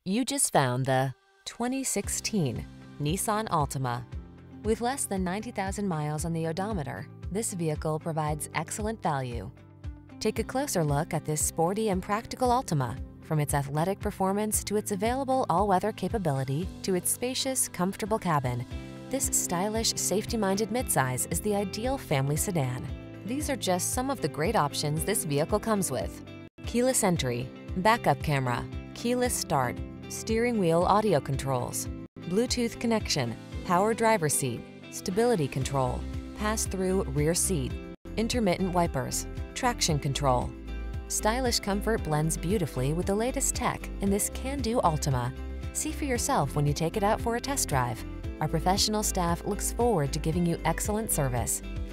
You just found the 2016 Nissan Altima. With less than 90,000 miles on the odometer, this vehicle provides excellent value. Take a closer look at this sporty and practical Altima. From its athletic performance to its available all-weather capability to its spacious, comfortable cabin, this stylish, safety-minded midsize is the ideal family sedan. These are just some of the great options this vehicle comes with: keyless entry, backup camera, keyless start, steering wheel audio controls, Bluetooth connection, power driver seat, stability control, pass-through rear seat, intermittent wipers, traction control. Stylish comfort blends beautifully with the latest tech in this can-do Altima. See for yourself when you take it out for a test drive. Our professional staff looks forward to giving you excellent service.